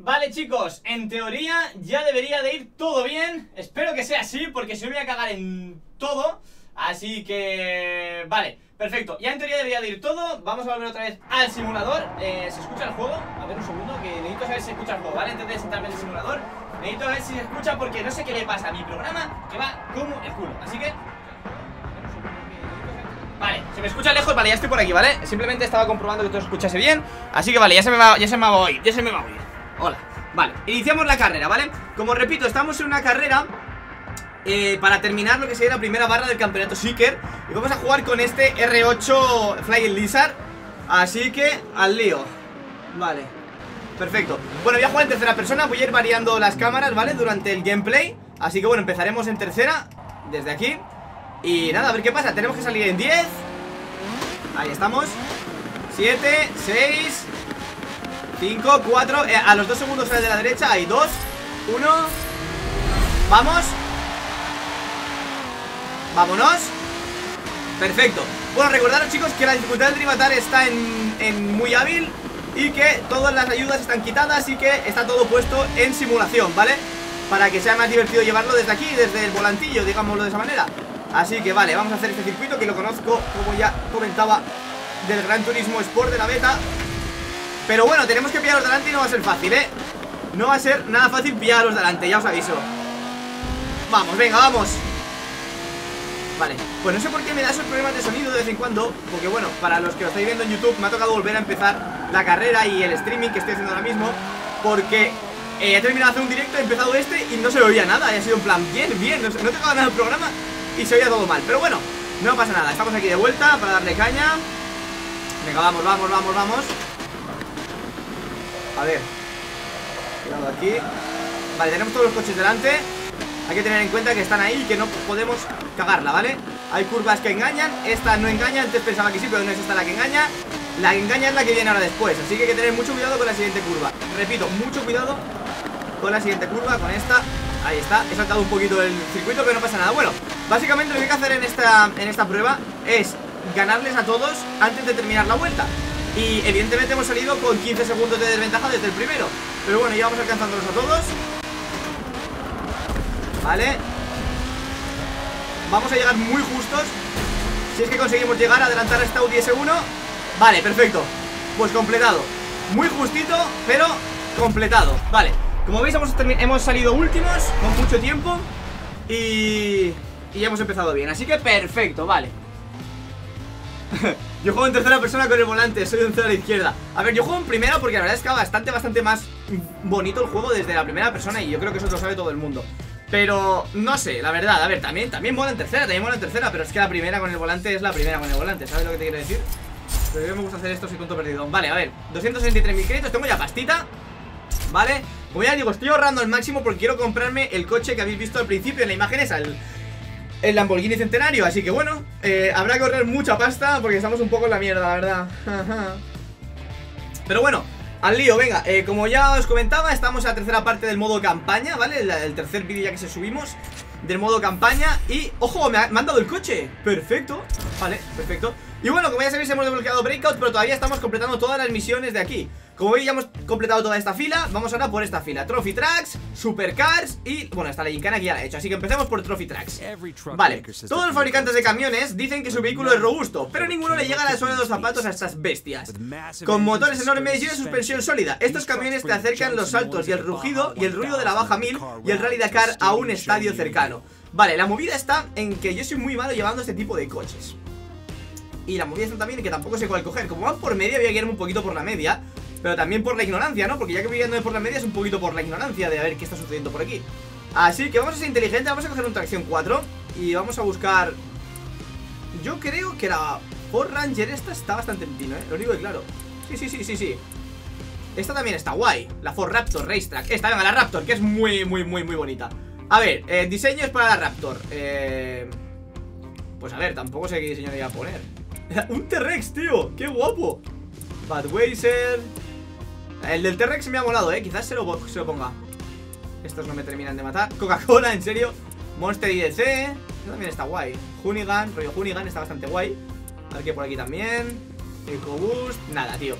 Vale, chicos, en teoría ya debería de ir todo bien. Espero que sea así, porque si no voy a cagar en todo. Así que... vale, perfecto. Ya en teoría debería de ir todo. Vamos a volver otra vez al simulador. ¿Se escucha el juego? A ver un segundo, que necesito saber si se escucha el juego, ¿vale? Antes de sentarme en el simulador necesito ver si se escucha, porque no sé qué le pasa a mi programa, que va como el culo. Así que... vale, se me escucha lejos, vale, ya estoy por aquí, ¿vale? Simplemente estaba comprobando que todo se escuchase bien. Así que vale, ya se me va a oír, Hola, vale, iniciamos la carrera, ¿vale? Como repito, estamos en una carrera para terminar lo que sería la primera barra del campeonato Seeker. Y vamos a jugar con este R8 Flying Lizard. Así que, al lío. Vale, perfecto. Bueno, voy a jugar en tercera persona, voy a ir variando las cámaras, ¿vale? Durante el gameplay. Así que bueno, empezaremos en tercera, desde aquí. Y nada, a ver qué pasa, tenemos que salir en 10. Ahí estamos. 7, 6 5, 4, a los 2 segundos sale de la derecha. Hay 2, 1. Vamos. Vámonos. Perfecto. Bueno, recordaros, chicos, que la dificultad del Drivatar está en muy hábil, y que todas las ayudas están quitadas, y que está todo puesto en simulación, ¿vale? Para que sea más divertido llevarlo desde aquí, desde el volantillo, digámoslo de esa manera. Así que vale, vamos a hacer este circuito, que lo conozco, como ya comentaba, del Gran Turismo Sport de la beta. Pero bueno, tenemos que pillaros delante y no va a ser fácil, ¿eh? No va a ser nada fácil pillaros delante, ya os aviso. Vamos, venga, vamos. Vale, pues no sé por qué me da esos problemas de sonido de vez en cuando, porque bueno, para los que lo estáis viendo en YouTube, me ha tocado volver a empezar la carrera y el streaming que estoy haciendo ahora mismo, porque he terminado de hacer un directo, he empezado este y no se oía nada, y ha sido en plan, bien, no he tocado nada del programa y se oía todo mal. Pero bueno, no pasa nada, estamos aquí de vuelta para darle caña. Venga, vamos. A ver, cuidado aquí. Vale, tenemos todos los coches delante. Hay que tener en cuenta que están ahí y que no podemos cagarla, ¿vale? Hay curvas que engañan, esta no engaña. Antes pensaba que sí, pero no es esta la que engaña. La que engaña es la que viene ahora después. Así que hay que tener mucho cuidado con la siguiente curva. Repito, mucho cuidado con la siguiente curva, con esta. Ahí está, he saltado un poquito el circuito, pero no pasa nada. Bueno, básicamente lo que hay que hacer en esta prueba es ganarles a todos antes de terminar la vuelta. Y evidentemente hemos salido con 15 segundos de desventaja desde el primero, pero bueno, ya vamos alcanzándolos a todos. Vale. Vamos a llegar muy justos. Si es que conseguimos llegar a adelantar a esta Audi S1. Vale, perfecto. Pues completado. Muy justito, pero completado. Vale, como veis hemos salido últimos con mucho tiempo. Y ya hemos empezado bien, así que perfecto, vale. Yo juego en tercera persona con el volante, soy un cero a la izquierda. A ver, yo juego en primera porque la verdad es que bastante más bonito el juego desde la primera persona, y yo creo que eso lo sabe todo el mundo. Pero no sé, la verdad, a ver, también mola en tercera, pero es que la primera con el volante es la primera con el volante, ¿sabes lo que te quiero decir? Pero yo me gusta hacer esto, soy tonto perdido. Vale, a ver, 263.000 créditos, tengo ya pastita. Vale, como ya digo, estoy ahorrando al máximo porque quiero comprarme el coche que habéis visto al principio en la imagen esa, el Lamborghini Centenario. Así que bueno, habrá que ahorrar mucha pasta porque estamos un poco en la mierda, la verdad. Pero bueno, al lío, venga, como ya os comentaba, estamos en la tercera parte del modo campaña, ¿vale? El tercer vídeo ya que se subimos del modo campaña. Y, ojo, me han dado el coche. Perfecto, vale, perfecto. Y bueno, como ya sabéis, hemos desbloqueado Breakout, pero todavía estamos completando todas las misiones de aquí. Como veis, ya hemos completado toda esta fila. Vamos ahora por esta fila, Trophy Tracks, Supercars y, bueno, hasta la gincana que ya la he hecho. Así que empecemos por Trophy Tracks. Vale, todos los fabricantes de camiones dicen que su vehículo es robusto, pero ninguno le llega a la suela de los zapatos a estas bestias. Con motores enormes y una suspensión sólida, estos camiones te acercan los saltos y el rugido y el ruido de la Baja 1000 y el Rally Dakar a un estadio cercano. Vale, la movida está en que yo soy muy malo llevando este tipo de coches. Y la movida está también en que tampoco sé cuál coger. Como van por media, voy a guiarme un poquito por la media, pero también por la ignorancia, ¿no? Porque ya que voy guiándome por la media es un poquito por la ignorancia de a ver qué está sucediendo por aquí. Así que vamos a ser inteligentes, vamos a coger un tracción 4 y vamos a buscar... Yo creo que la Ford Ranger esta está bastante en pino, ¿eh? Lo digo y claro. Sí. Esta también está guay. La Ford Raptor Racetrack. Esta, venga, la Raptor, que es muy bonita. A ver, diseño es para la Raptor. Pues a ver, tampoco sé qué diseño le voy a poner. Un T-Rex, tío, qué guapo. Budweiser. El del T-Rex me ha molado, quizás se lo ponga. Estos no me terminan de matar. Coca-Cola, en serio. Monster IDC, eso también está guay. Hoonigan, rollo Hoonigan, está bastante guay. A ver qué por aquí también. EcoBoost, nada, tío.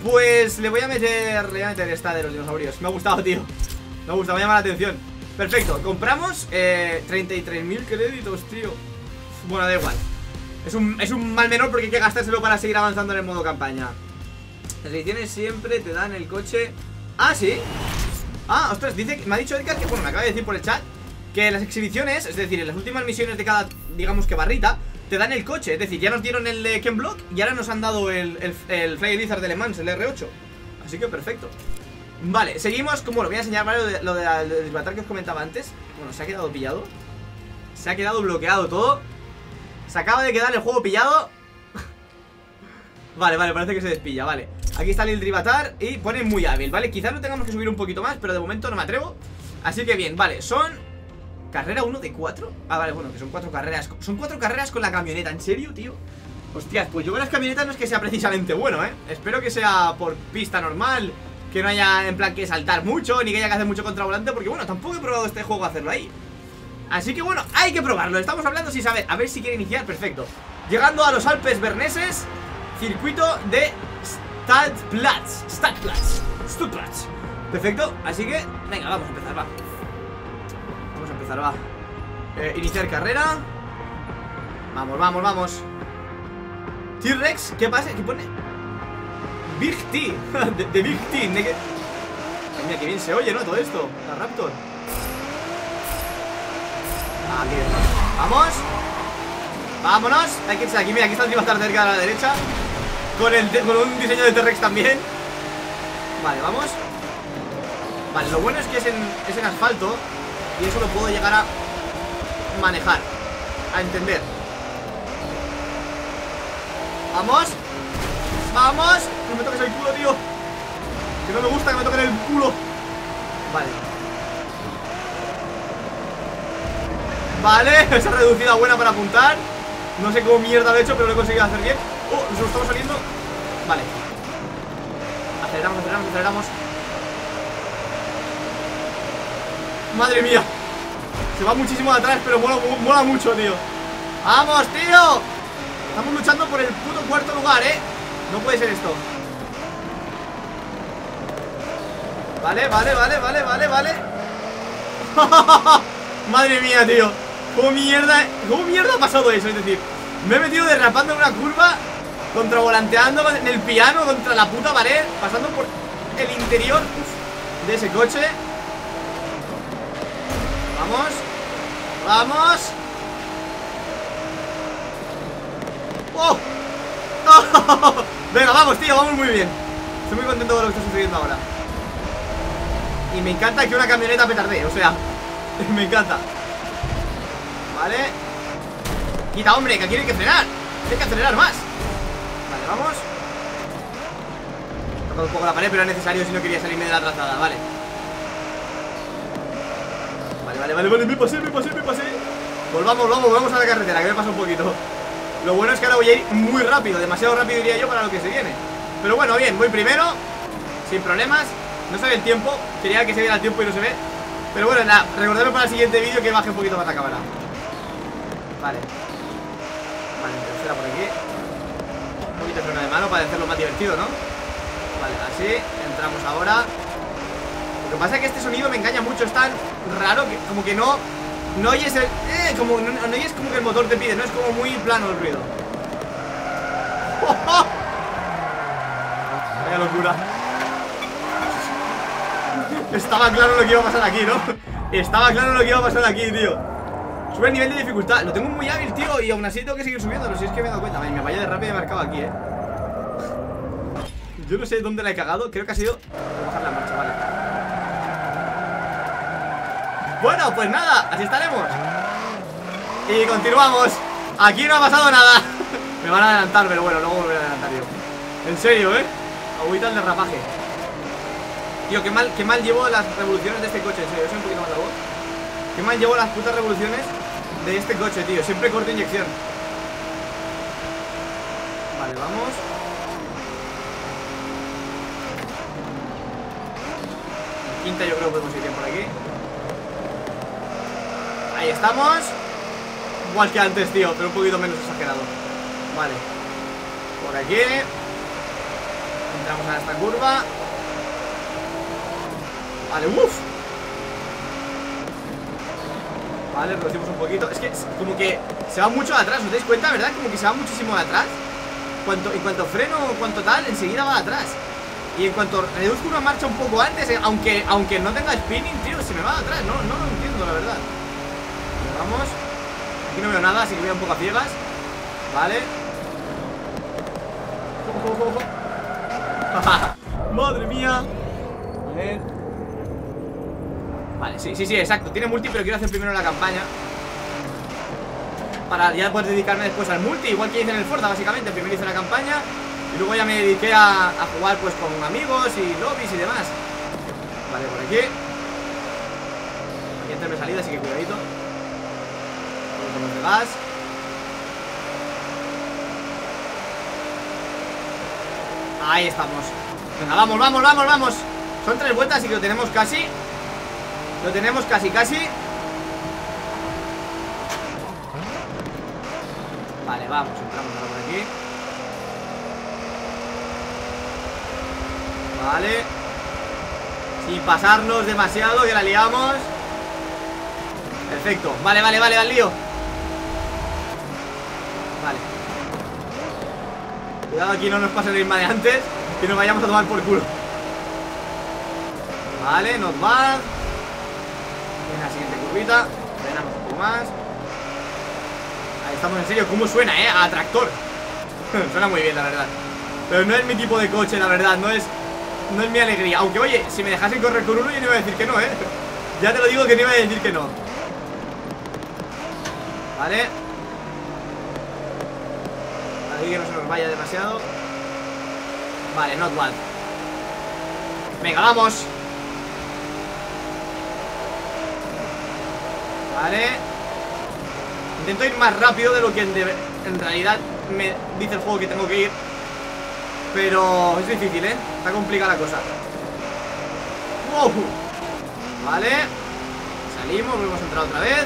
Pues le voy a meter esta de los dinosaurios. Me ha gustado, tío. Me ha gustado, me llama la atención. Perfecto, compramos 33.000 créditos, tío. Bueno, da igual. Es un mal menor porque hay que gastárselo para seguir avanzando en el modo campaña. Las ediciones siempre te dan el coche. Ah, ¿sí? Ah, ostras, me ha dicho Edgar que, bueno, me acaba de decir por el chat que las exhibiciones, es decir, en las últimas misiones de cada, digamos que barrita, te dan el coche. Es decir, ya nos dieron el Ken Block y ahora nos han dado el Fly Lizard de Le Mans, el R8. Así que perfecto. Vale, seguimos, como lo voy a enseñar, ¿vale? Lo del Drivatar que os comentaba antes. Bueno, se ha quedado pillado. Se ha quedado bloqueado todo. Se acaba de quedar el juego pillado. Vale, parece que se despilla, vale. Aquí está el Drivatar y pone muy hábil, ¿vale? Quizás lo tengamos que subir un poquito más, pero de momento no me atrevo. Así que bien, vale, son... ¿Carrera 1 de 4? Ah, vale, bueno, que son 4 carreras. Son 4 carreras con la camioneta, ¿en serio, tío? Hostias, pues yo con las camionetas no es que sea precisamente bueno, ¿eh? Espero que sea por pista normal, que no haya en plan que saltar mucho, ni que haya que hacer mucho contravolante, porque bueno, tampoco he probado este juego a hacerlo ahí. Así que bueno, hay que probarlo. Estamos hablando sin saber, a ver si quiere iniciar, perfecto. Llegando a los Alpes berneses, circuito de Stuttgart. Perfecto, así que, venga, vamos a empezar, va. Vamos a empezar, va. Iniciar carrera. Vamos. T-Rex, ¿qué pasa? ¿Qué pone? Big T, de Big T. Mira, que bien se oye, ¿no? Todo esto, la Raptor. Aquí vamos. Vámonos. Hay que irse aquí, mira, aquí está el Drivatar cerca a la derecha. Con un diseño de T-Rex también. Vale, vamos. Vale, lo bueno es que es en asfalto. Y eso lo puedo llegar a manejar, a entender. Vamos. No me toques el culo, tío. Que no me gusta que me toquen el culo. Vale, esa reducida buena para apuntar. No sé cómo mierda lo he hecho, pero lo he conseguido hacer bien. Oh, nos lo estamos saliendo. Vale. Aceleramos. Madre mía. Se va muchísimo de atrás, pero mola mucho, tío. ¡Vamos, tío! Estamos luchando por el puto cuarto lugar, ¿eh? No puede ser esto. Vale. Madre mía, tío. ¿Cómo mierda ha pasado eso? Es decir, me he metido derrapando en una curva, contravolanteando en el piano contra la puta pared, pasando por el interior de ese coche. Vamos. ¡Oh! Venga, vamos, tío, vamos muy bien. Estoy muy contento con lo que está sucediendo ahora. Y me encanta que una camioneta petardee, o sea, me encanta. Vale. Quita, hombre, que aquí no hay que frenar. Hay que acelerar más. Vale, vamos. He tocado un poco la pared, pero era necesario si no quería salirme de la trazada, vale. Vale, me pasé. Volvamos a la carretera, que me pasa un poquito. Lo bueno es que ahora voy a ir muy rápido, demasiado rápido diría yo para lo que se viene. Pero bueno, bien, voy primero, sin problemas. No se ve el tiempo, quería que se viera el tiempo y no se ve. Pero bueno, nada, recordadme para el siguiente vídeo que baje un poquito más la cámara. Vale, tercera por aquí. Un poquito de freno de mano para hacerlo más divertido, ¿no? Vale, así, entramos ahora. Lo que pasa es que este sonido me engaña mucho, es tan raro que como que no oyes el... no oyes como que el motor te pide, no es como muy plano el ruido. ¡Oh! Vaya locura. Estaba claro lo que iba a pasar aquí, ¿no? Estaba claro lo que iba a pasar aquí, tío. Sube el nivel de dificultad. Lo tengo muy hábil, tío, y aún así tengo que seguir subiéndolo. Si es que me he dado cuenta. Vale, me vaya de rápido y he marcado aquí, Yo no sé dónde la he cagado. Creo que ha sido bajar la marcha, vale. Bueno, pues nada, así estaremos. Y continuamos. Aquí no ha pasado nada. Me van a adelantar, pero bueno, luego volveré a adelantar yo. En serio, agüita al derrapaje. Tío, qué mal llevo las revoluciones de este coche. En serio, soy un poquito más la voz. Qué mal llevo las putas revoluciones de este coche, tío. Siempre corto inyección. Vale, vamos. Quinta yo creo que podemos ir bien por aquí. Ahí estamos. Igual que antes, tío, pero un poquito menos exagerado. Vale. Por aquí. Entramos a esta curva. Vale, uff. Vale, reducimos un poquito. Es que como que se va mucho de atrás, ¿os dais cuenta, verdad? Como que se va muchísimo de atrás. En cuanto freno o cuanto tal, enseguida va de atrás. Y en cuanto reduzco una marcha un poco antes, aunque no tenga spinning, tío, se me va de atrás. No lo entiendo, la verdad. Vamos. Aquí no veo nada, así que voy un poco a ciegas. Vale. Madre mía. A ver. Vale, sí, exacto. Tiene multi, pero quiero hacer primero la campaña para ya poder dedicarme después al multi. Igual que hice en el Forza, básicamente. Primero hice la campaña y luego ya me dediqué a jugar pues con amigos y lobbies y demás. Vale, por aquí. Aquí entra salida, así que cuidadito. Vamos de gas. Ahí estamos. Venga, vamos. Son 3 vueltas, así que lo tenemos casi. Casi. Vale, vamos, entramos ahora por aquí. Vale. Sin pasarnos demasiado, que la liamos. Perfecto, vale, al lío. Vale. Cuidado aquí, no nos pase el ritmo de antes, que nos vayamos a tomar por culo. Vale, not bad. En la siguiente curvita frenamos un poco más. Ahí estamos, en serio, cómo suena, a tractor. Suena muy bien, la verdad. Pero no es mi tipo de coche, la verdad. No es mi alegría. Aunque, oye, si me dejasen correr con uno, yo no iba a decir que no, Ya te lo digo que no iba a decir que no. Vale. Aquí que no se nos vaya demasiado. Vale, not bad. Venga, vamos. Vale. Intento ir más rápido de lo que en realidad me dice el juego que tengo que ir. Pero es difícil, está complicada la cosa. Wow. Vale. Salimos, volvemos a entrar otra vez.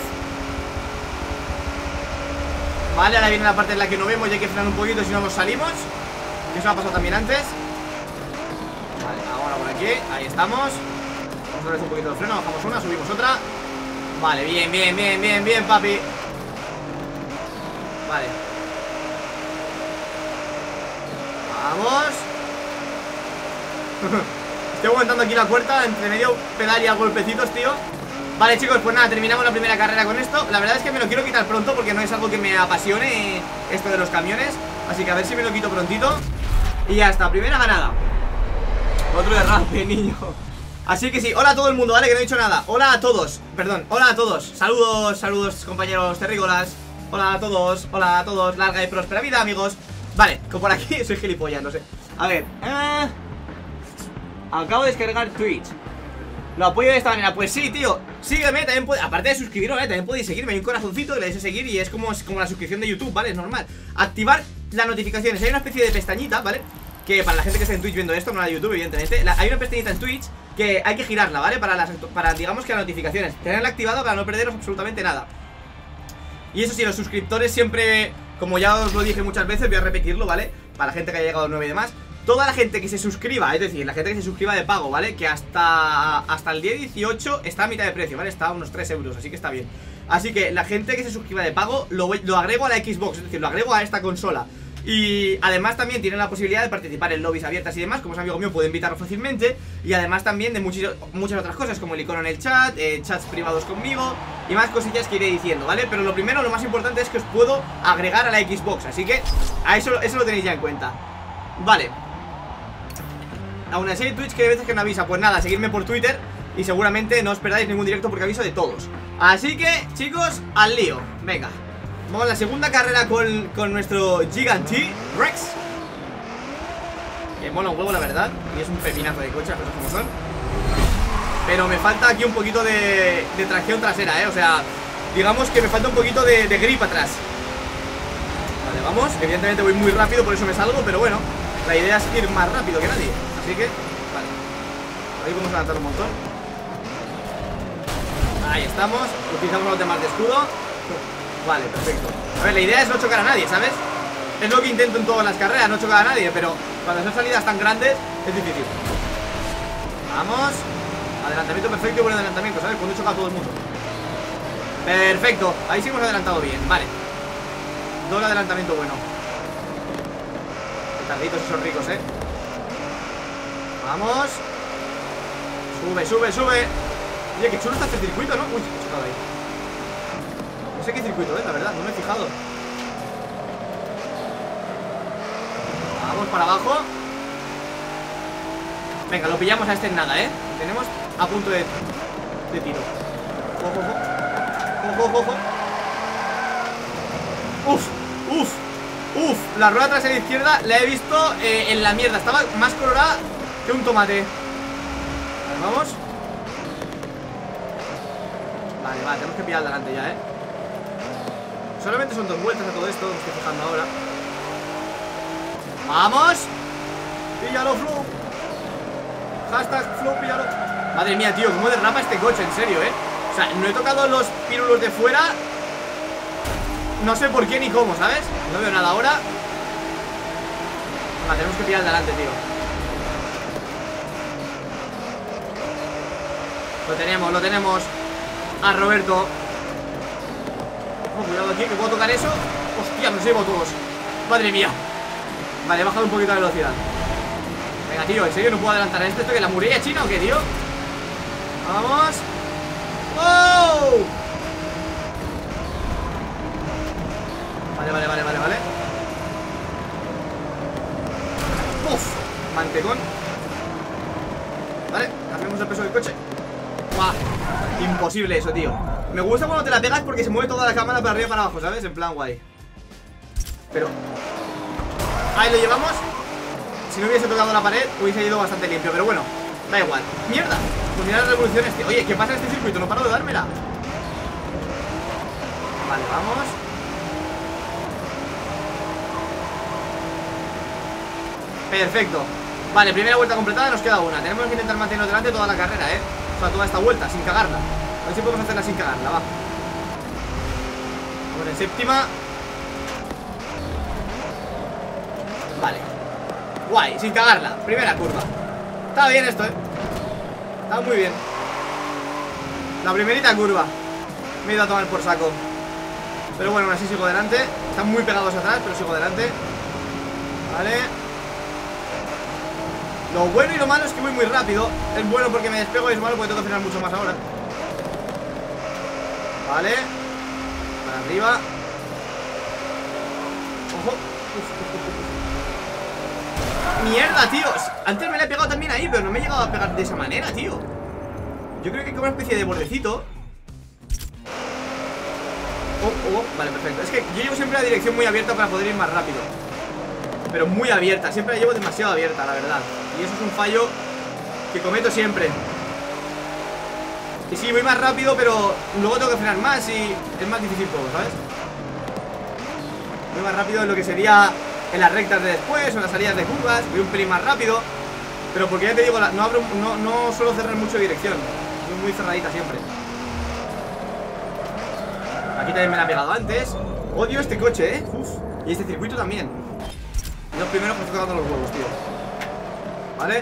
Vale, ahora viene la parte en la que no vemos y hay que frenar un poquito, si no nos salimos. Que eso ha pasado también antes. Vale, ahora por aquí, ahí estamos. Vamos a ver un poquito de freno, bajamos una, subimos otra. Vale, bien, papi. Vale. Vamos. Estoy aguantando aquí la puerta entre medio pedal y a golpecitos, tío. Vale, chicos, pues nada, terminamos la primera carrera con esto. La verdad es que me lo quiero quitar pronto porque no es algo que me apasione esto de los camiones. Así que a ver si me lo quito prontito. Y ya está, primera ganada. Otro derrape, niño. Así que sí, hola a todo el mundo, ¿vale? Que no he dicho nada. Hola a todos, perdón, hola a todos. Saludos, compañeros terrícolas. Hola a todos, larga y próspera vida, amigos. Vale, como por aquí soy gilipollas, no sé. A ver, acabo de descargar Twitch. Lo apoyo de esta manera, pues sí, tío. Sígueme, también puede, aparte de suscribiros, también podéis seguirme. Hay un corazoncito que le deis a seguir y es como la suscripción de YouTube, ¿vale? Es normal. Activar las notificaciones, hay una especie de pestañita, ¿vale? Que para la gente que está en Twitch viendo esto, no la de YouTube, evidentemente, hay una pestañita en Twitch que hay que girarla, ¿vale? Para digamos que las notificaciones, tenerla activada para no perderos absolutamente nada. Y eso sí, los suscriptores siempre, como ya os lo dije muchas veces, voy a repetirlo, ¿vale? Para la gente que haya llegado nuevo y demás. Toda la gente que se suscriba, es decir, la gente que se suscriba de pago, ¿vale? Que hasta el día 18 está a mitad de precio, ¿vale? Está a unos 3 euros, así que está bien. Así que la gente que se suscriba de pago lo agrego a la Xbox, es decir, lo agrego a esta consola. Y además también tienen la posibilidad de participar en lobbies abiertas y demás. Como es amigo mío, puede invitarlo fácilmente. Y además también de muchas otras cosas, como el icono en el chat, chats privados conmigo y más cosillas que iré diciendo, ¿vale? Pero lo primero, lo más importante es que os puedo agregar a la Xbox. Así que eso lo tenéis ya en cuenta. Vale. Aún así hay Twitch que hay veces que no avisa. Pues nada, seguidme por Twitter y seguramente no os perdáis ningún directo porque aviso de todos. Así que, chicos, al lío. Venga, vamos a la segunda carrera con nuestro Gigant T-Rex. Que mola un huevo, la verdad. Y es un pepinazo de coche, las cosas como son. Pero me falta aquí un poquito de tracción trasera, o sea, digamos que me falta un poquito de grip atrás. Vale, vamos. Evidentemente voy muy rápido, por eso me salgo. Pero bueno, la idea es ir más rápido que nadie. Así que, vale. Ahí vamos a adelantar un montón. Ahí estamos. Utilizamos los demás de escudo. Vale, perfecto. A ver, la idea es no chocar a nadie, ¿sabes? Es lo que intento en todas las carreras, no chocar a nadie. Pero Cuando son salidas tan grandes es difícil. Vamos. Adelantamiento perfecto y buen adelantamiento, ¿sabes? Cuando he chocado a todo el mundo. Perfecto, ahí sí hemos adelantado bien, vale. Doble adelantamiento bueno. Tarditos esos ricos, Vamos. Sube, sube, sube. Oye, qué chulo está este circuito, ¿no? Uy, he chocado ahí. No sé qué circuito es, la verdad, no me he fijado. Vamos para abajo. Venga, lo pillamos a este en nada, Tenemos a punto de tiro. Ojo, ojo. Ojo, ojo. Uf, uf, uf. La rueda trasera izquierda la he visto en la mierda. Estaba más colorada que un tomate. Vale, vamos. Vale, vale, tenemos que pillar adelante ya, Solamente son 2 vueltas a todo esto. Me estoy fijando ahora. ¡Vamos! ¡Píllalo, Flu! Hashtag Flu, píllalo. Madre mía, tío, cómo derrapa este coche, en serio, O sea, no he tocado los pírulos de fuera. No sé por qué ni cómo, ¿sabes? No veo nada ahora. Vale, tenemos que pillar adelante, tío. Lo tenemos a Roberto. Oh, cuidado aquí, que puedo tocar eso. Hostia, nos llevo todos. Madre mía. Vale, he bajado un poquito la velocidad. Venga, tío, ¿en serio no puedo adelantar a esto? ¿Esto que la muralla china o qué, tío? Vamos. ¡Oh! Vale. ¡Uf! Mantecón. Vale, cambiamos el peso del coche. ¡Buah! Imposible eso, tío. Me gusta cuando te la pegas porque se mueve toda la cámara para arriba y para abajo, ¿sabes? En plan guay. Pero... ahí lo llevamos. Si no hubiese tocado la pared, hubiese ido bastante limpio. Pero bueno, da igual. ¡Mierda! Pues mira las revoluciones, tío. Oye, ¿qué pasa en este circuito? No paro de dármela. Vale, vamos. Perfecto. Vale, primera vuelta completada, nos queda una. Tenemos que intentar mantenernos delante toda la carrera, O sea, toda esta vuelta, sin cagarla. A ver si podemos hacerla sin cagarla, va. Bueno, en séptima. Vale. Guay, sin cagarla. Primera curva. Está bien esto, Está muy bien. La primerita curva. Me he ido a tomar por saco. Pero bueno, aún así sigo delante. Están muy pegados atrás, pero sigo delante. Vale. Lo bueno y lo malo es que voy muy rápido. Es bueno porque me despego y es malo porque tengo que frenar mucho más ahora. Vale. Para arriba. Ojo. Mierda, tío. Antes me la he pegado también ahí, pero no me he llegado a pegar de esa manera, tío. Yo creo que hay como una especie de bordecito. Vale, perfecto. Es que yo llevo siempre la dirección muy abierta para poder ir más rápido. Pero muy abierta, siempre la llevo demasiado abierta, la verdad. Y eso es un fallo que cometo siempre. Y sí, voy más rápido, pero luego tengo que frenar más y es más difícil todo, ¿sabes? Voy más rápido en lo que sería en las rectas de después o en las salidas de curvas. Voy un pelín más rápido. Pero porque ya te digo, no suelo cerrar mucho dirección. Soy muy cerradita siempre. Aquí también me la he pegado antes. Odio este coche, Uf. Y este circuito también. Los primeros que estoy tocando los huevos, tío. ¿Vale?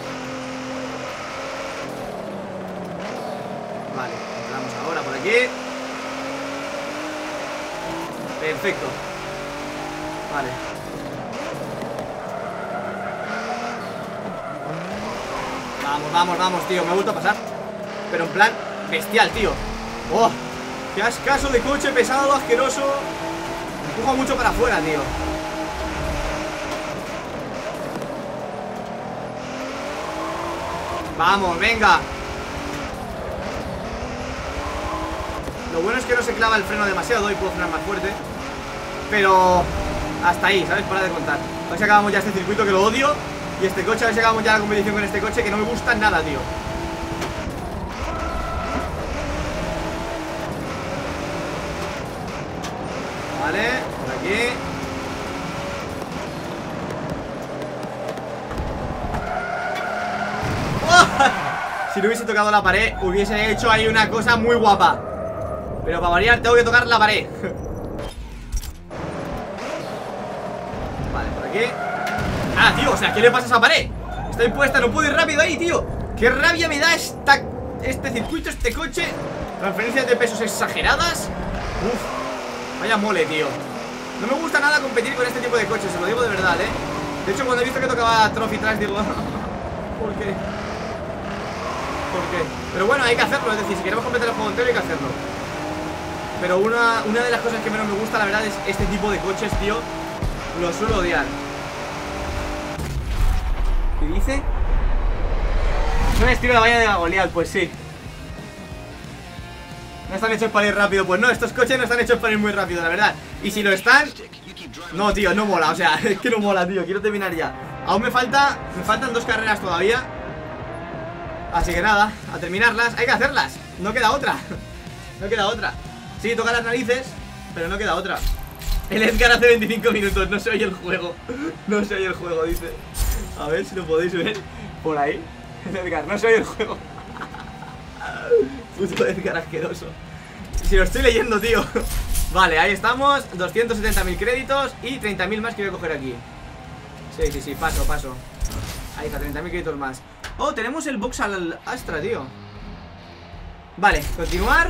Vale, entramos ahora por aquí. Perfecto. Vale. Vamos, tío. Me he vuelto a pasar. Pero en plan bestial, tío. ¡Oh! ¡Qué ascaso de coche pesado, asqueroso! Me empuja mucho para afuera, tío. Vamos, venga. Lo bueno es que no se clava el freno demasiado y puedo frenar más fuerte. Pero hasta ahí, ¿sabes? Para de contar. A ver si acabamos ya este circuito que lo odio. Y este coche, a ver si acabamos ya la competición con este coche que no me gusta nada, tío. Vale, por aquí. Si no hubiese tocado la pared, hubiese hecho ahí una cosa muy guapa. Pero para variar tengo que tocar la pared. Vale, por aquí. Ah, tío, o sea, ¿qué le pasa a esa pared? Está impuesta, no puedo ir rápido ahí, tío. Qué rabia me da este circuito, este coche. Transferencias de pesos exageradas. Uf, vaya mole, tío. No me gusta nada competir con este tipo de coches, se lo digo de verdad, De hecho, cuando he visto que tocaba Trophy Trash, digo, ¿por qué? ¿Por qué? Pero bueno, hay que hacerlo, es decir, si queremos completar el juego entero hay que hacerlo. Pero una de las cosas que menos me gusta, la verdad, es este tipo de coches, tío. Lo suelo odiar. ¿Qué dice? No estilo la valla de Goliath, pues sí. No están hechos para ir rápido, pues no, estos coches no están hechos para ir muy rápido, la verdad. Y si lo están... No, tío, no mola, o sea, es que no mola, tío, quiero terminar ya. Aún me faltan 2 carreras todavía. Así que nada, a terminarlas, hay que hacerlas. No queda otra. No queda otra. Sí, toca las narices, pero no queda otra. El Edgar hace 25 minutos, no se oye el juego. No se oye el juego, dice. A ver si lo podéis ver por ahí. El Edgar, no se oye el juego. Puto Edgar asqueroso. Si lo estoy leyendo, tío. Vale, ahí estamos, 270.000 créditos y 30.000 más que voy a coger aquí. Sí, paso. Ahí está, 30.000 créditos más. Oh, tenemos el box al Astra, tío. Vale, continuar.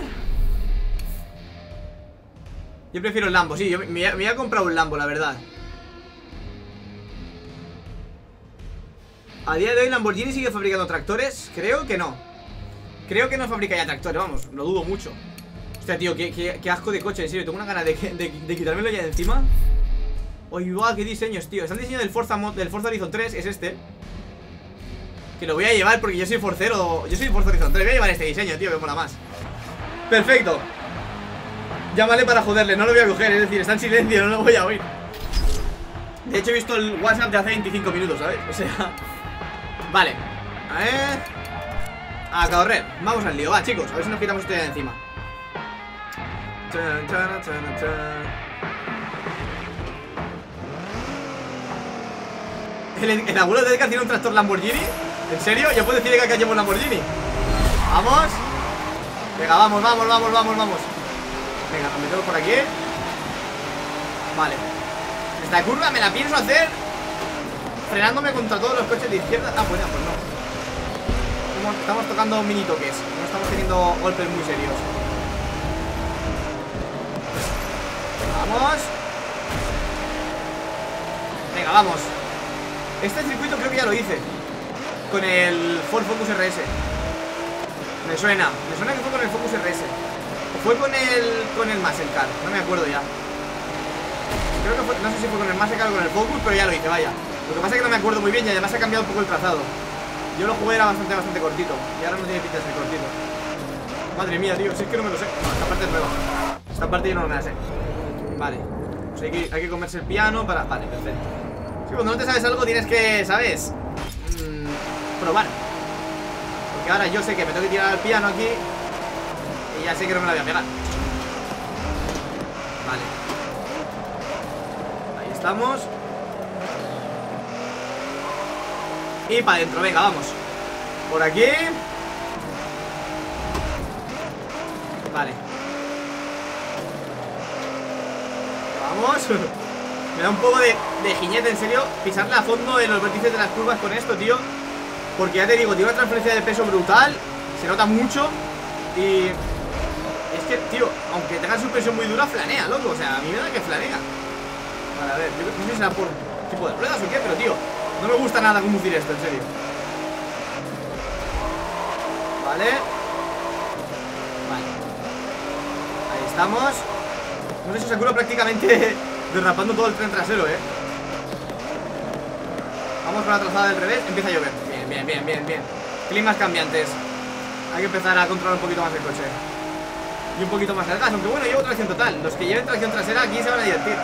Yo prefiero el Lambo, sí, yo me voy a comprar un Lambo, la verdad. A día de hoy Lamborghini sigue fabricando tractores. Creo que no. Creo que no fabrica ya tractores, vamos, lo dudo mucho. Hostia, tío, qué asco de coche, en serio. Tengo una gana de quitármelo ya de encima. Uy, guau, qué diseños, tío. Está el diseño del Forza Horizon 3, es este. Que lo voy a llevar porque yo soy forcero. Yo soy Forza Horizon 3, voy a llevar este diseño, tío, que mola más. Perfecto. Llámale para joderle, no lo voy a coger, es decir, está en silencio, no lo voy a oír. De hecho he visto el WhatsApp de hace 25 minutos, ¿sabes? O sea... Vale. A ver... A correr, vamos al lío, va, chicos. A ver si nos quitamos esto de encima. El abuelo de Edgar tiene un tractor Lamborghini. ¿En serio? ¿Ya puedo decir que acá llevo un Lamborghini? Vamos. Venga, vamos. Venga, nos metemos por aquí. Vale. Esta curva me la pienso hacer frenándome contra todos los coches de izquierda. Ah, bueno, pues no. Estamos tocando mini toques. No estamos teniendo golpes muy serios. Vamos. Venga, vamos. Este circuito creo que ya lo hice con el Ford Focus RS. Me suena que fue con el Focus RS. O fue con el Muscle Car, no me acuerdo ya. Creo que fue, no sé si fue con el Muscle Car o con el Focus, pero ya lo hice, vaya. Lo que pasa es que no me acuerdo muy bien y además ha cambiado un poco el trazado. Yo lo jugué, era bastante cortito. Y ahora no tiene pinta de ser cortito. Madre mía, tío, si es que no me lo sé. No, esta parte es nueva. Esta parte yo no me la sé. Vale, pues hay que comerse el piano para... Vale, perfecto. Sí, cuando no te sabes algo tienes que, ¿sabes? Probar. Porque ahora yo sé que me tengo que tirar al piano aquí y ya sé que no me la voy a pegar. Vale. Ahí estamos. Y para adentro, venga, vamos. Por aquí. Vale. Vamos. Me da un poco de jiñete, en serio, pisarle a fondo en los vértices de las curvas con esto, tío. Porque ya te digo, tiene una transferencia de peso brutal. Se nota mucho. Y es que, tío, aunque tenga suspensión muy dura, flanea, loco. O sea, a mí me da que flanea. Vale, a ver, yo no sé si será por tipo de ruedas o qué, pero, tío, no me gusta nada conducir esto, en serio. Vale. Vale. Ahí estamos. No sé si Sakura prácticamente derrapando todo el tren trasero, Vamos con la trazada del revés. Empieza a llover. Bien. Climas cambiantes. Hay que empezar a controlar un poquito más el coche. Y un poquito más el gas. Aunque bueno, llevo tracción total. Los que lleven tracción trasera aquí se van a divertir.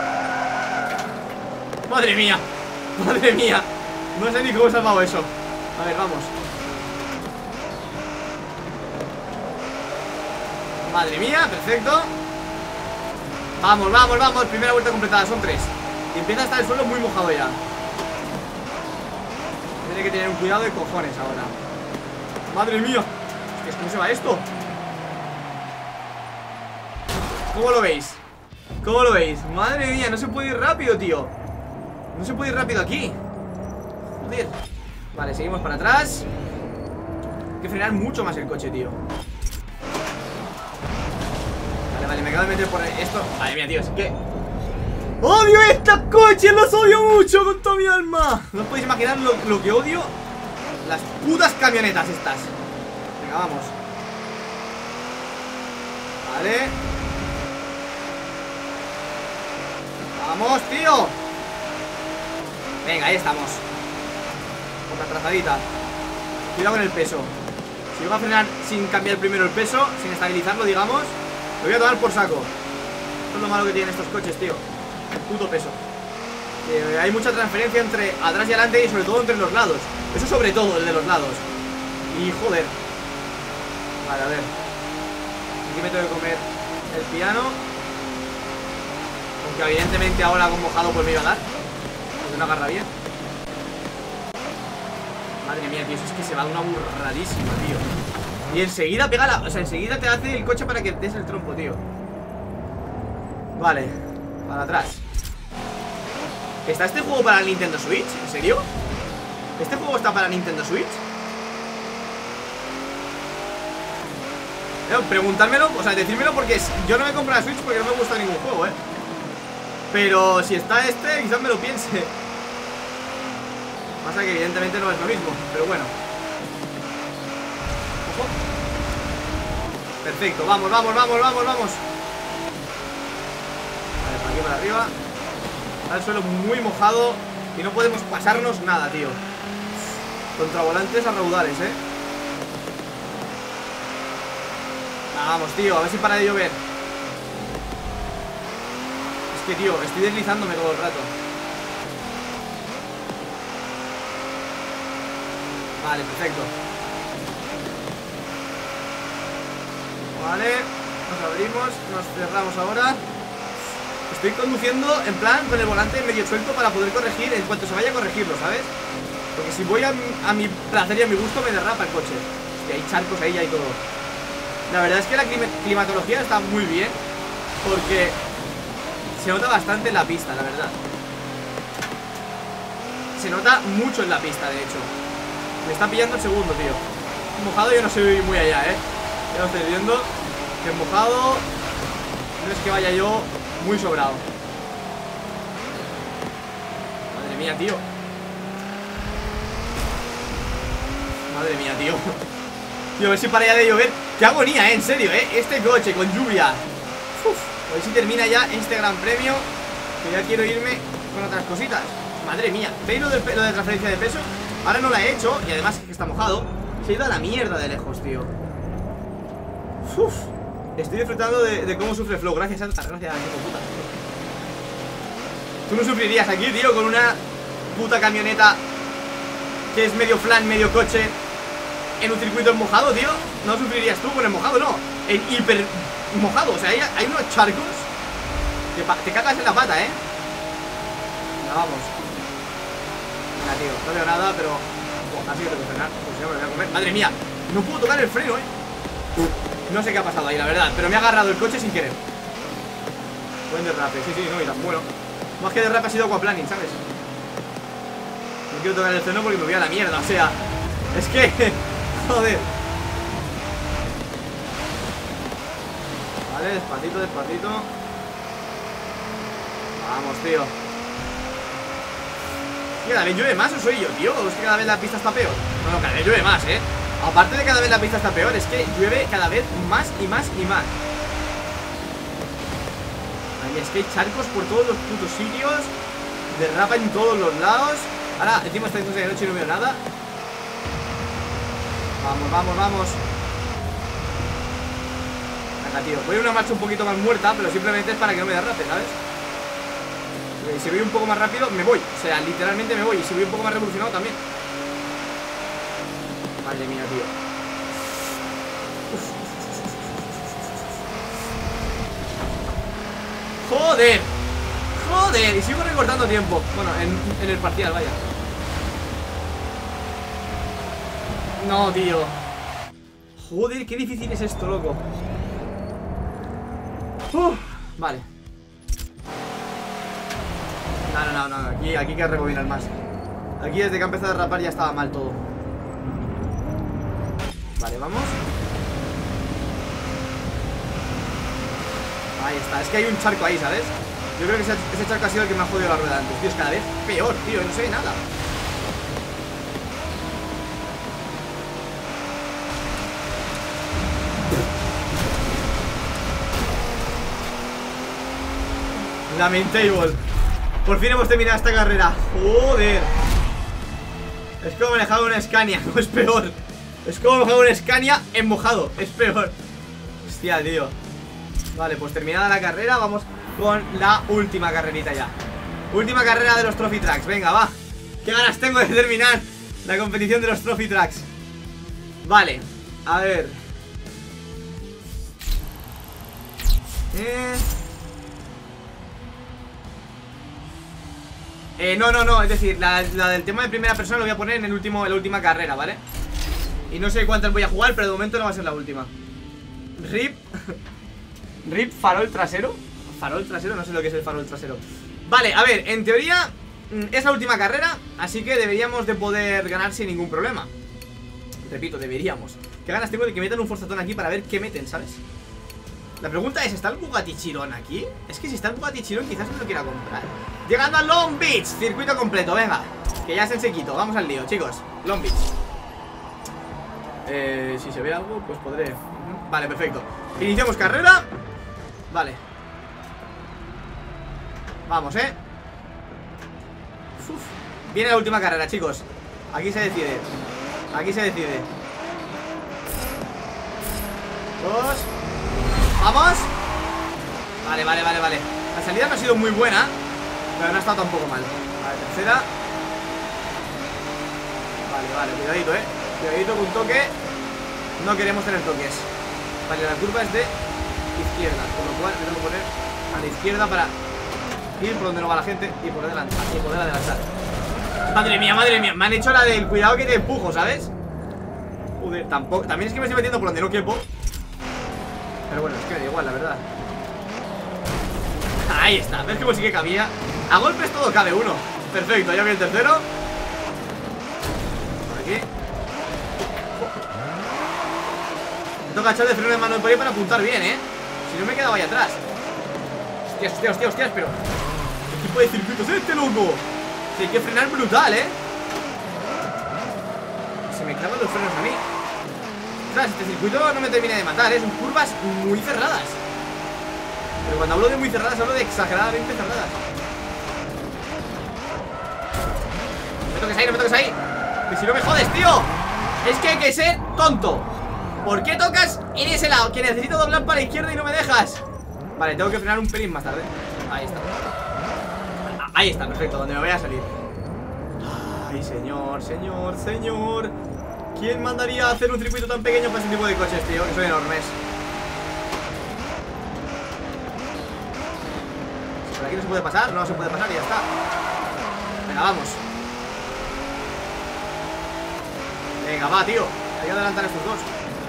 Madre mía. No sé ni cómo he salvado eso. A ver, vamos. Madre mía, perfecto. Vamos. Primera vuelta completada, son 3. Y empieza a estar el suelo muy mojado ya. Tiene que tener un cuidado de cojones ahora. Madre mía. ¿Cómo se va esto? ¿Cómo lo veis? Madre mía, no se puede ir rápido, tío. No se puede ir rápido aquí. joder. Vale, seguimos para atrás. Hay que frenar mucho más el coche, tío. Vale, vale, me acabo de meter por esto. Vale, mira, tío, es que ¡odio estos coches! ¡Los odio mucho con toda mi alma! No os podéis imaginar lo que odio las putas camionetas estas. Venga, vamos. Vale. ¡Vamos, tío! Venga, ahí estamos. Otra trazadita. Cuidado con el peso. Si voy a frenar sin cambiar primero el peso, sin estabilizarlo, digamos, lo voy a tomar por saco. Esto es lo malo que tienen estos coches, tío. El puto peso. Hay mucha transferencia entre atrás y adelante y sobre todo entre los lados. Eso sobre todo, el de los lados. Y joder. Vale, a ver. Aquí me tengo que comer el piano. Aunque evidentemente ahora con mojado pues me iba a dar, porque no agarra bien. Madre mía, tío, es que se va de una burradísima, tío. Y enseguida pega la... O sea, enseguida te hace el coche para que des el trompo, tío. Vale, para atrás. ¿Está este juego para el Nintendo Switch? ¿En serio? ¿Este juego está para Nintendo Switch? Preguntármelo, o sea, decírmelo porque yo no me compro la Switch porque no me gusta ningún juego, pero si está este, quizás me lo piense. Pasa que evidentemente no es lo mismo, pero bueno. Ojo. Perfecto, vamos, vamos, vamos, vamos, vamos. Vale, por aquí para arriba. Está el suelo muy mojado y no podemos pasarnos nada, tío. Contravolantes a raudales, Vamos, tío, a ver si para de llover. Es que, tío, estoy deslizándome todo el rato. Vale, perfecto. Vale, nos abrimos, nos cerramos ahora. Estoy conduciendo en plan con el volante medio suelto para poder corregir en cuanto se vaya a corregirlo, ¿sabes? Porque si voy a mi placer y a mi gusto me derrapa el coche. Hostia, hay charcos ahí y todo. La verdad es que la climatología está muy bien, porque se nota bastante en la pista, la verdad. Se nota mucho en la pista, de hecho. Me está pillando el segundo, tío. Mojado yo no soy muy allá, ya lo estoy viendo. Que mojado no es que vaya yo muy sobrado. Madre mía, tío. Madre mía, tío. Tío, a ver si para ya de llover. Qué agonía, en serio, este coche con lluvia. Uf, a ver si termina ya este gran premio, que ya quiero irme con otras cositas. Madre mía, ¿veis lo de transferencia de peso? Ahora no la he hecho, y además es que está mojado. Se ha ido a la mierda de lejos, tío. Uf, estoy disfrutando de cómo sufre Flow. Gracias, Santa, gracias, hijo puta. Tú no sufrirías aquí, tío, con una puta camioneta que es medio flan, medio coche, en un circuito mojado, tío. No sufrirías tú con el mojado, no. En hiper mojado, o sea, hay unos charcos que te cagas en la pata, Venga, vamos. Venga, tío, no veo nada, pero así que tengo que frenar, pues ya me lo voy a comer. Madre mía, no puedo tocar el freno, No sé qué ha pasado ahí, la verdad, pero me ha agarrado el coche sin querer. Buen derrape, sí, no, y tan bueno. Más que derrape ha sido aquaplaning, ¿sabes? No quiero tocar el freno porque me voy a la mierda, o sea, es que... joder. Vale, despacito, despacito. Vamos, tío. ¿Cada vez llueve más o soy yo, tío? ¿O es que cada vez la pista está peor? No, cada vez llueve más, Aparte de cada vez la pista está peor, es que llueve cada vez más y más y más. Ay, es que hay charcos por todos los putos sitios. Derrapa en todos los lados. Ahora, encima está de noche y no veo nada. Vamos, vamos, vamos. Venga, tío, voy a una marcha un poquito más muerta, pero simplemente es para que no me derrape, ¿sabes? Porque si voy un poco más rápido, me voy. O sea, literalmente me voy. Y si voy un poco más revolucionado, también. Madre mía, tío. Uf. ¡Joder! ¡Joder! Y sigo recortando tiempo. Bueno, en el parcial, vaya. No, tío. Joder, qué difícil es esto, loco. Vale. No, aquí hay que rebobinar más. Aquí desde que ha empezado a derrapar ya estaba mal todo. Vale, vamos. Ahí está, es que hay un charco ahí, ¿sabes? Yo creo que ese charco ha sido el que me ha jodido la rueda antes. Tío, es cada vez peor, tío, no sé nada. Lamentable. Por fin hemos terminado esta carrera. Joder. Es como manejar una Scania, no es peor. Es como manejar una Scania en mojado, es peor. Hostia, tío. Vale, pues terminada la carrera, vamos con la última carrerita ya. Última carrera de los Trophy Tracks, venga, va. Qué ganas tengo de terminar la competición de los Trophy Tracks. Vale, a ver. No, es decir, la del tema de primera persona lo voy a poner en la última carrera, ¿vale? Y no sé cuántas voy a jugar, pero de momento no va a ser la última. RIP farol trasero. Farol trasero, no sé lo que es el farol trasero. Vale, a ver, en teoría es la última carrera, así que deberíamos de poder ganar sin ningún problema. Repito, deberíamos. Qué ganas tengo de que metan un forzatón aquí para ver qué meten, ¿sabes? La pregunta es, ¿está el Bugatti Chiron aquí? Es que si está el Bugatti Chiron quizás me lo quiera comprar. Llegando a Long Beach, circuito completo, venga. Que ya es en sequito, vamos al lío, chicos. Long Beach. Si se ve algo, pues podré. Vale, perfecto. Iniciamos carrera. Vale. Vamos, Uf. Viene la última carrera, chicos. Aquí se decide. Aquí se decide. Dos. ¡Vamos! Vale. La salida no ha sido muy buena, pero no ha estado tampoco mal. Vale, tercera. Vale, cuidadito, cuidadito con toque. No queremos tener toques. Vale, la curva es de izquierda, con lo cual me tengo que poner a la izquierda para ir por donde no va la gente y poder adelantar. Madre mía, me han hecho la del cuidado que te empujo, ¿sabes? Joder, tampoco. También es que me estoy metiendo por donde no quepo. Pero bueno, es que me da igual, la verdad. Ahí está, ves cómo sí que cabía. A golpes todo cabe uno. Perfecto, ya viene el tercero. Por aquí. Me toca echar de freno de mano por ahí para apuntar bien, Si no me quedaba ahí atrás. Hostias, pero ¿qué tipo de circuitos es este, loco? Si hay que frenar brutal, Se me clavan los frenos a mí. Este circuito no me termina de matar, son curvas muy cerradas. Pero cuando hablo de muy cerradas, hablo de exageradamente cerradas. No me toques ahí, que si no me jodes, tío. Es que hay que ser tonto. ¿Por qué tocas en ese lado? Que necesito doblar para la izquierda y no me dejas. Vale, tengo que frenar un pelín más tarde. Ahí está. Ahí está, perfecto, donde me voy a salir. Ay, señor. ¿Quién mandaría a hacer un circuito tan pequeño para ese tipo de coches, tío? Que son enormes. ¿Por aquí no se puede pasar? No se puede pasar y ya está. Venga, vamos. Venga, va, tío. Hay que adelantar a estos dos.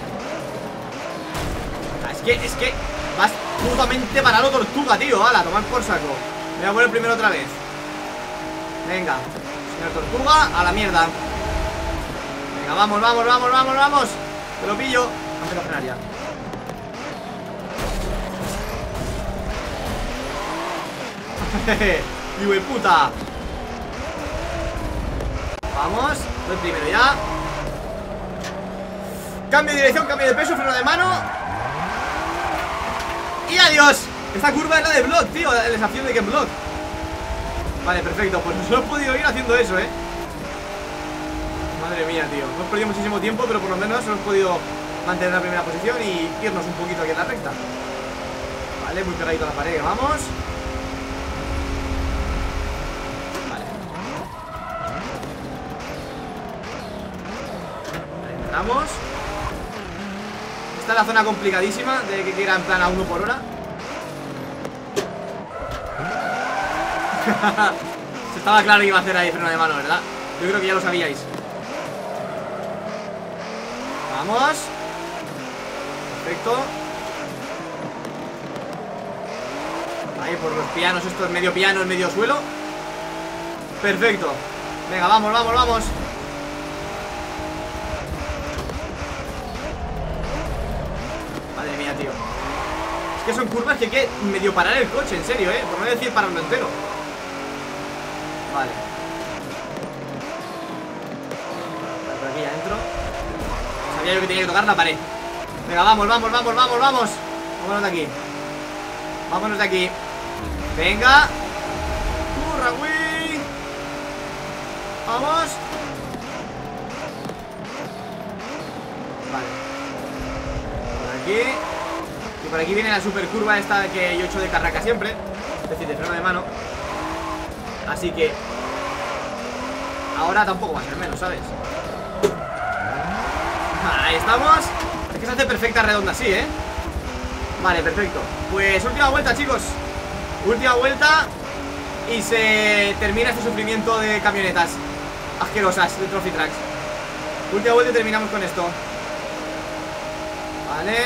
Es que vas putamente parado, tortuga, tío. Ala, tomar por saco. Me voy a poner primero otra vez. Venga, señor tortuga, a la mierda. Venga, vamos. Te lo pillo. Vamos a frenar ya. ¡Hijo de puta! Vamos, voy primero ya. Cambio de dirección, cambio de peso, freno de mano. ¡Y adiós! Esta curva es la de Block, tío, la desafío de Ken Block. Vale, perfecto, pues no he podido ir haciendo eso, Madre mía, tío. Hemos perdido muchísimo tiempo, pero por lo menos hemos podido mantener la primera posición y irnos un poquito aquí en la recta. Vale, muy pegadito a la pared, vamos. Vale. Ahí empezamos. Esta es la zona complicadísima de que ir en plan a 1 por hora. Se estaba claro que iba a hacer ahí freno de mano, ¿verdad? Yo creo que ya lo sabíais. Vamos. Perfecto. Ahí por los pianos, estos medio pianos, medio suelo. Perfecto. Venga, vamos, vamos, vamos. Madre mía, tío. Es que son curvas que hay que medio parar el coche, en serio, por no decir pararlo entero. Vale. Por aquí adentro. Sabía yo que tenía que tocar la pared. Venga, vamos, vamos, vamos, vamos, vamos. Vámonos de aquí. Vámonos de aquí. Venga. ¡Hurra, güey! Vamos. Vale. Por aquí. Y por aquí viene la super curva esta que yo echo de carraca siempre. Es decir, de freno de mano. Así que ahora tampoco va a ser menos, ¿sabes? Ahí estamos. Es que se hace perfecta redonda así, ¿eh? Vale, perfecto. Pues última vuelta, chicos. Última vuelta. Y se termina este sufrimiento de camionetas asquerosas de Trophy Tracks. Última vuelta y terminamos con esto. Vale.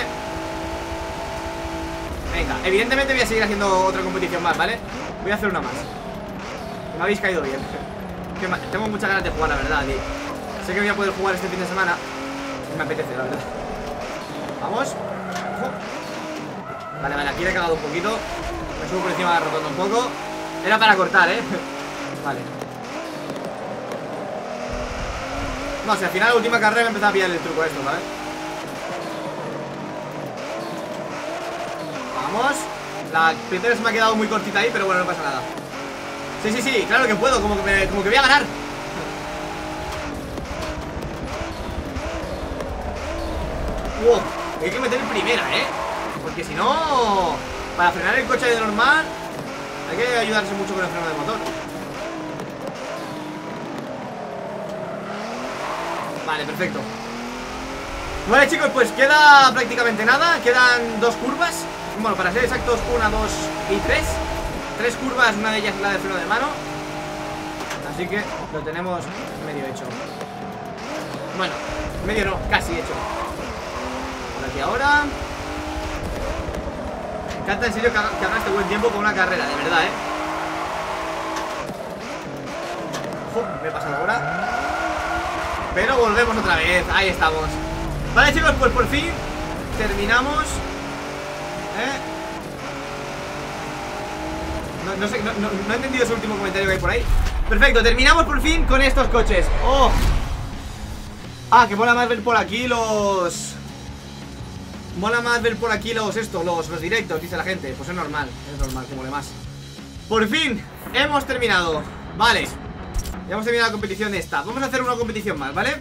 Venga, evidentemente voy a seguir haciendo otra competición más, ¿vale? Voy a hacer una más. Me habéis caído bien. Tengo muchas ganas de jugar, la verdad, tío. Sé que voy a poder jugar este fin de semana. Me apetece, la verdad. Vamos. Ojo. Vale, vale, aquí le he cagado un poquito. Me subo por encima de la rotonda un poco. Era para cortar, Vale. No, si al final la última carrera me empezaba a pillar el truco esto, ¿sabes? Vamos. La primera se me ha quedado muy cortita ahí, pero bueno, no pasa nada. Sí, sí, sí, claro que puedo, como que voy a ganar. Wow, hay que meter en primera, porque si no, para frenar el coche de normal hay que ayudarse mucho con el freno de motor. Vale, perfecto. Vale, chicos, pues queda prácticamente nada. Quedan 2 curvas. Bueno, para ser exactos, 1, 2 y 3. 3 curvas, una de ellas es la de freno de mano. Así que lo tenemos medio hecho. Bueno, medio no, casi hecho. Por aquí ahora. Me encanta en serio que haga este buen tiempo con una carrera, de verdad, Ojo, me he pasado ahora. Pero volvemos otra vez, ahí estamos. Vale, chicos, pues por fin terminamos. No he entendido ese último comentario que hay por ahí. Perfecto, terminamos por fin con estos coches. ¡Oh! Ah, que mola más ver por aquí los... Mola más ver por aquí los directos, dice la gente. Pues es normal que mole más. Por fin, hemos terminado. Vale, ya hemos terminado la competición esta. Vamos a hacer una competición más, ¿vale?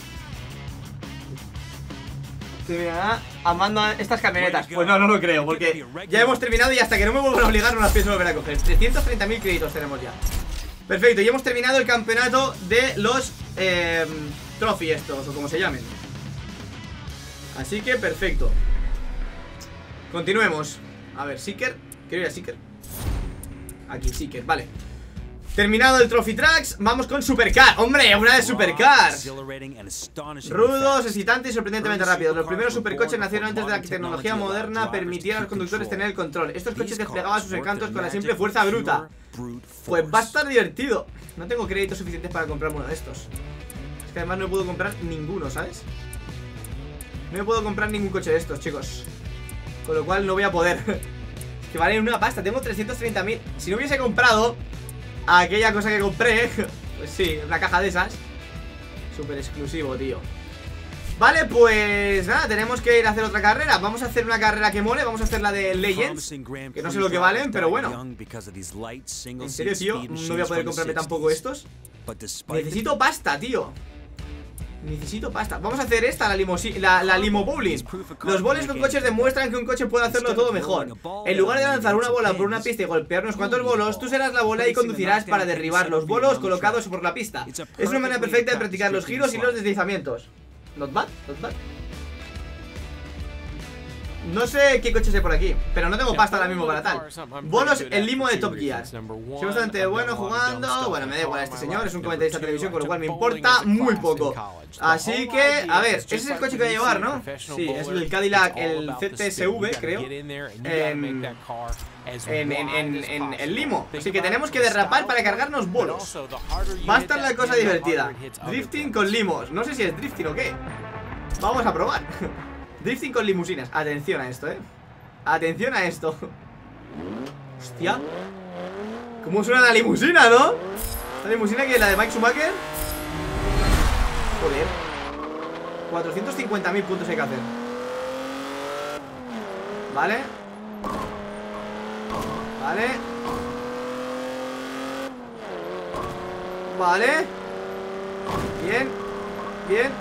Terminará amando estas camionetas. Pues no lo creo, porque ya hemos terminado y hasta que no me vuelvan a obligar no las pienso volver a coger. 330.000 créditos tenemos ya. Perfecto, y hemos terminado el campeonato de los trophy estos, o como se llamen. Así que perfecto. Continuemos. A ver, Seeker. Quiero ir a Seeker. Aquí, Seeker, vale. Terminado el Trophy Tracks, vamos con Supercar. ¡Hombre, una de Supercar! Rudos, excitantes y sorprendentemente rápidos. Los primeros supercoches nacieron antes de la tecnología moderna permitiera a los conductores tener el control. Estos coches desplegaban sus encantos con la simple fuerza bruta. Pues va a estar divertido. No tengo créditos suficientes para comprarme uno de estos. Es que además no puedo comprar ninguno, ¿sabes? No me puedo comprar ningún coche de estos, chicos. Con lo cual no voy a poder. Es que valen una pasta, tengo 330.000. Si no hubiese comprado aquella cosa que compré, pues sí, una caja de esas. Súper exclusivo, tío. Vale, pues nada, tenemos que ir a hacer otra carrera. Vamos a hacer una carrera que mole. Vamos a hacer la de Legends, que no sé lo que valen, pero bueno. En serio, tío, no voy a poder comprarme tampoco estos. Necesito pasta, tío. Necesito pasta. Vamos a hacer esta, la Limo Bowling. Los boles con coches demuestran que un coche puede hacerlo todo mejor. En lugar de lanzar una bola por una pista y golpear unos cuantos bolos, tú serás la bola y conducirás para derribar los bolos colocados por la pista. Es una manera perfecta de practicar los giros y los deslizamientos. Not bad, not bad. No sé qué coches hay por aquí, pero no tengo pasta ahora mismo para tal. Bonos el limo de Top Gear. Soy bastante bueno jugando. Bueno, me da igual a este señor, es un comentarista de televisión, con lo cual me importa muy poco. Así que, a ver, ese es el coche que voy a llevar, ¿no? Sí, es el Cadillac, el CTSV, creo. En el limo. Así que tenemos que derrapar para cargarnos bonos. Va a estar la cosa divertida. Drifting con limos. No sé si es drifting o qué. Vamos a probar. Drifting con limusinas. Atención a esto, atención a esto. Hostia. ¿Cómo suena la limusina, no? La limusina que es la de Mike Schumacher. Joder. 450.000 puntos hay que hacer. Vale. Vale. Vale. Bien. Bien.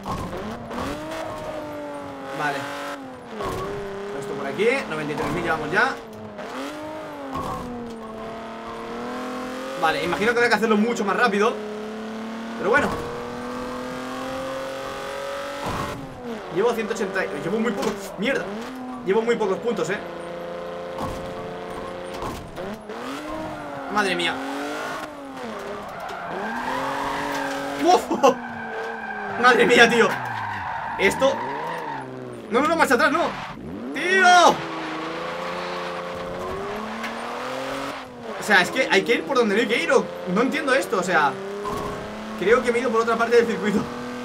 Vale. Esto por aquí. 93.000 llevamos ya. Vale, imagino que habrá que hacerlo mucho más rápido. Pero bueno. Llevo 180. Llevo muy pocos. Mierda. Llevo muy pocos puntos, Madre mía. ¡Uf! Madre mía, tío. Esto. No, no, no, marcha atrás, no. ¡Tío! O sea, es que hay que ir por donde no hay que ir. No entiendo esto, o sea. Creo que me he ido por otra parte del circuito.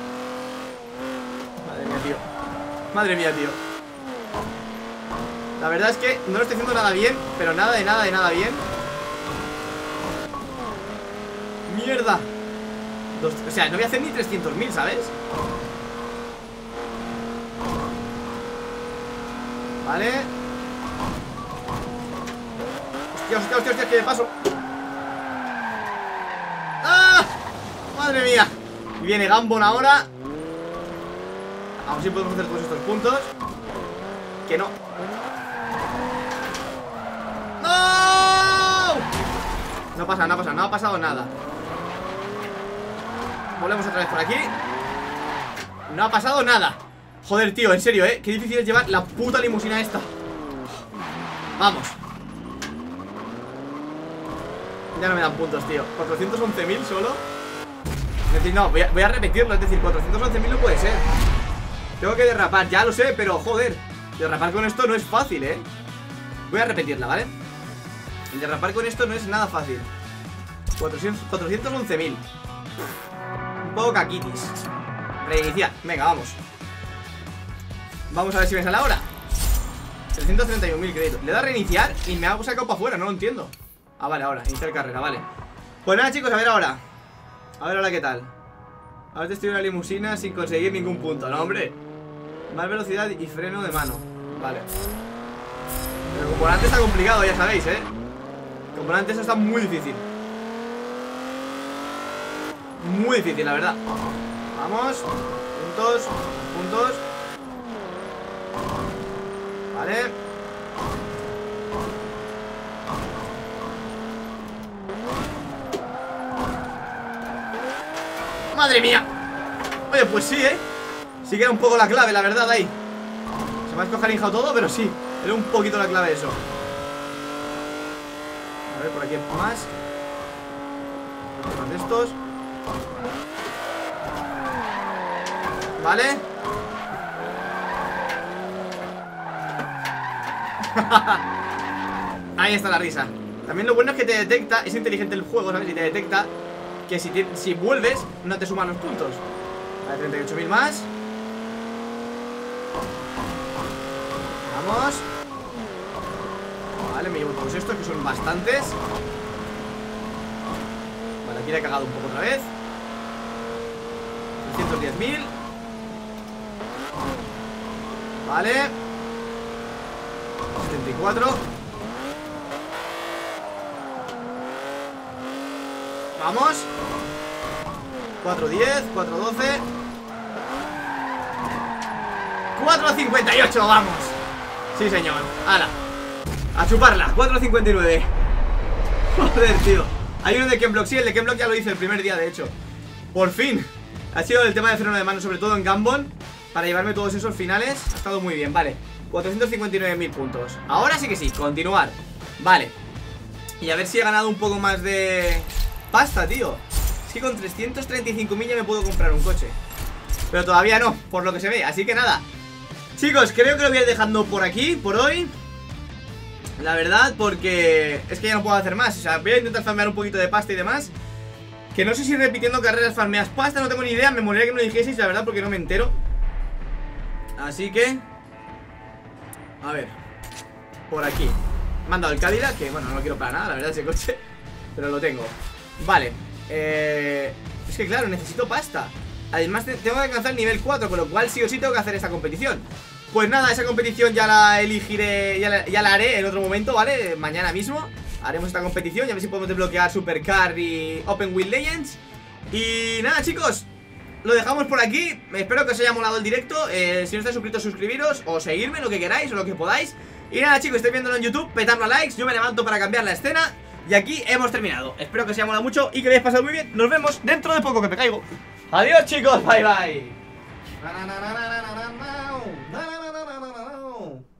Madre mía, tío. Madre mía, tío. La verdad es que no lo estoy haciendo nada bien. Pero nada de nada de nada bien. Mierda. O sea, no voy a hacer ni 300.000, ¿sabes? Vale. Hostia, hostia, hostia, hostia, que de paso. ¡Ah! Madre mía. Y viene Gambon ahora. A ver si podemos hacer todos estos puntos. Que no. ¡No! No pasa, no pasa, no ha pasado nada. Volvemos otra vez por aquí. No ha pasado nada. Joder, tío, en serio, qué difícil es llevar la puta limusina esta. Vamos. Ya no me dan puntos, tío. 411.000 solo. Es decir, no, voy a repetirlo. Es decir, 411.000 no puede ser. Tengo que derrapar, ya lo sé, pero joder, derrapar con esto no es fácil, Voy a repetirla, ¿vale? El derrapar con esto no es nada fácil. 411.000. Un poco caquitis. Reiniciar, venga, vamos. Vamos a ver si me sale ahora. 331.000 créditos. Le da a reiniciar y me ha sacado para afuera, no lo entiendo. Ah, vale, ahora, iniciar carrera, vale. Pues nada, chicos, a ver ahora. A ver ahora qué tal. Ahora te estoy en la limusina sin conseguir ningún punto, ¿no, hombre? Más velocidad y freno de mano. Vale. Pero como antes está complicado, ya sabéis, Como antes está muy difícil. Muy difícil, la verdad. Vamos. Puntos. Puntos. Vale. ¡Madre mía! Oye, pues sí, sí que era un poco la clave, la verdad, ahí. Se me ha escojarinjado todo, pero sí. Era un poquito la clave eso. A ver, por aquí más. Más de estos. Vale. Ahí está la risa. También lo bueno es que te detecta, es inteligente el juego, ¿sabes? Y te detecta que si vuelves, no te suman los puntos. Vale, 38.000 más. Vamos. Vale, me llevo todos estos, que son bastantes. Vale, aquí le he cagado un poco otra vez. 310.000. Vale. 74. Vamos. 410, 412. 458, vamos. Sí, señor. ¡Hala! A chuparla, 459. Joder, tío. Hay uno de Ken Block, sí, el de Ken Block ya lo hice el primer día, de hecho. Por fin. Ha sido el tema de freno de mano, sobre todo en Gambon, para llevarme todos esos finales. Ha estado muy bien, vale. 459.000 puntos. Ahora sí que sí, continuar. Vale. Y a ver si he ganado un poco más de pasta, tío. Es que con 335.000 ya me puedo comprar un coche. Pero todavía no, por lo que se ve. Así que nada, chicos, creo que lo voy a ir dejando por aquí, por hoy. La verdad, porque es que ya no puedo hacer más. O sea, voy a intentar farmear un poquito de pasta y demás. Que no sé si repitiendo carreras farmeas pasta, no tengo ni idea. Me molaría que me lo dijeseis, la verdad, porque no me entero. Así que a ver, por aquí me han dado el Cadillac, que bueno, no lo quiero para nada, la verdad, ese coche. Pero lo tengo. Vale, es que claro, necesito pasta. Además tengo que alcanzar el nivel 4, con lo cual sí o sí tengo que hacer esta competición. Pues nada, esa competición ya la elegiré, ya la haré en otro momento, ¿vale? Mañana mismo haremos esta competición y a ver si podemos desbloquear Supercar y Open Wheel Legends. Y nada, chicos, lo dejamos por aquí. Espero que os haya molado el directo. Si no estáis suscritos, suscribiros o seguirme, lo que queráis o lo que podáis. Y nada, chicos, estáis viéndolo en YouTube, petadlo a likes. Yo me levanto para cambiar la escena. Y aquí hemos terminado. Espero que os haya molado mucho y que lo hayáis pasado muy bien. Nos vemos dentro de poco, que me caigo. Adiós, chicos, bye bye.